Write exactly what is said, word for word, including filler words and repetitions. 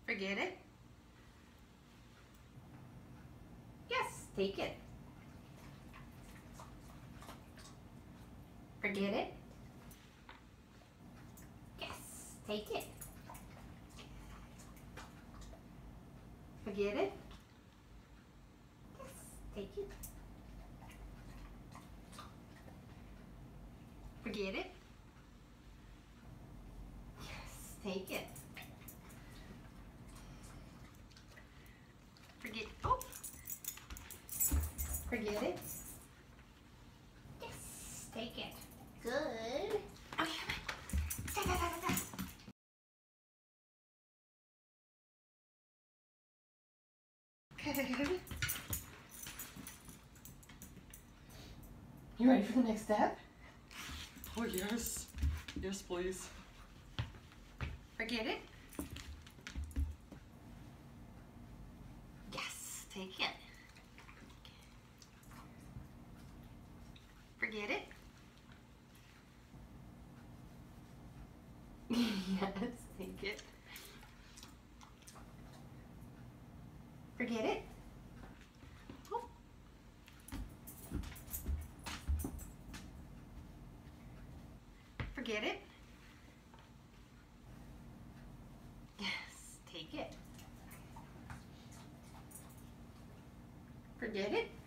Forget it. Yes, take it. Forget it. Yes, take it. Forget it. Yes, take it. Forget it. Yes, take it. Forget, oh. Forget it. Yes, take it. Good. Oh, yeah. Da, da, da, da, da. Good. You ready for the next step? Oh, yes. Yes, please. Forget it. Yes, take it. Forget it. Yes, take it. Forget it. Oh. Forget it. Yes, take it. Forget it.